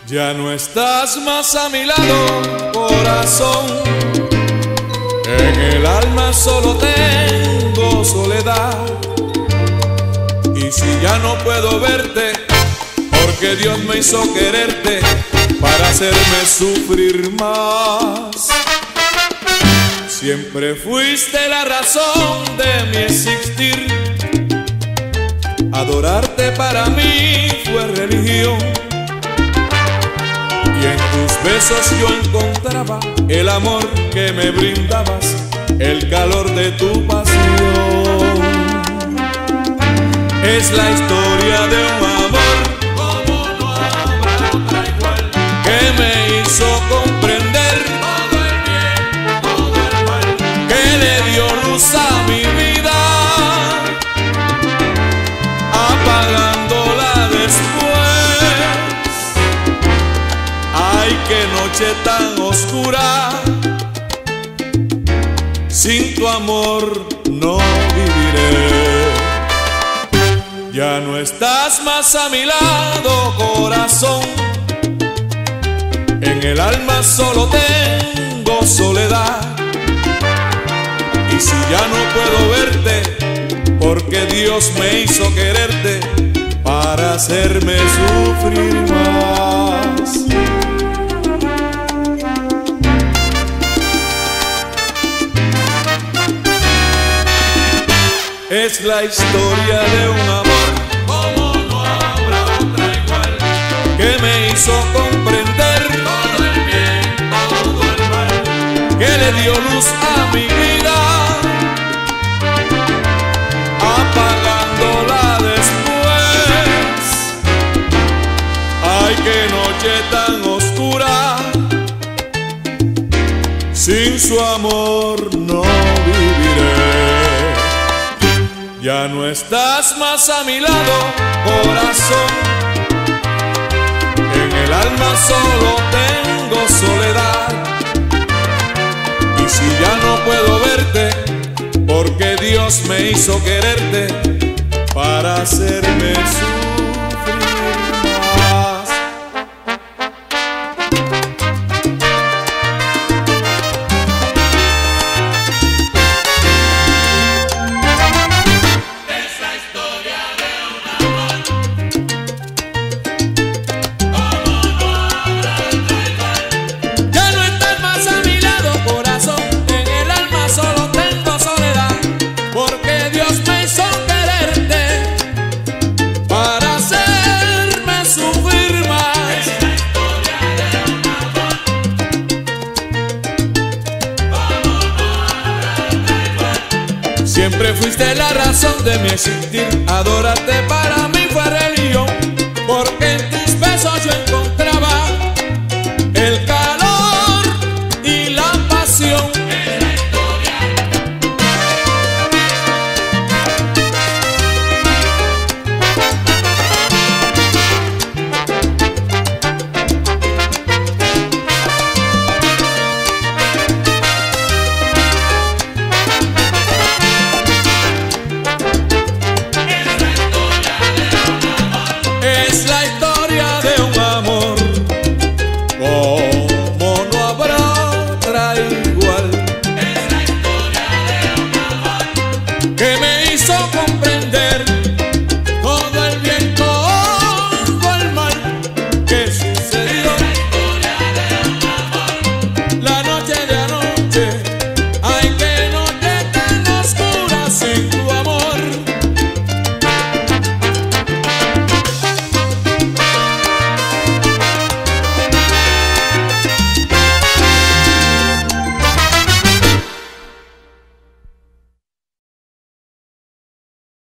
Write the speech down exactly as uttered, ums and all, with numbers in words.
Ya no estás más a mi lado, corazón. En el alma solo tengo soledad. Y si ya no puedo verte, porque Dios me hizo quererte para hacerme sufrir más. Siempre fuiste la razón de mi existir. Adorarte para mí fue religión. Y en tus besos yo encontraba el amor que me brindabas, el calor de tu pasión. Es la historia de un amor como no habrá otra igual, que me hizo comprender todo el bien, todo el mal, que le dio luz a mi vida, apagándola después. Ay, qué noche tan oscura, sin tu amor no viviré. Ya no estás más a mi lado, corazón. En el alma solo tengo soledad. Y si ya no puedo verte, porque Dios me hizo quererte para hacerme sufrir más. Es la historia de un amor como no habrá otra igual, que me hizo comprender todo el bien, todo el mal, que le dio luz a mi vida, apagándola después. Ay, qué noche tan oscura, sin su amor no viviré. Ya no estás más a mi lado, corazón. En el alma solo tengo soledad. Y si ya no puedo verte, porque Dios me hizo quererte para hacerme sufrir más. Siempre fuiste la razón de mi existir. Adórate para mí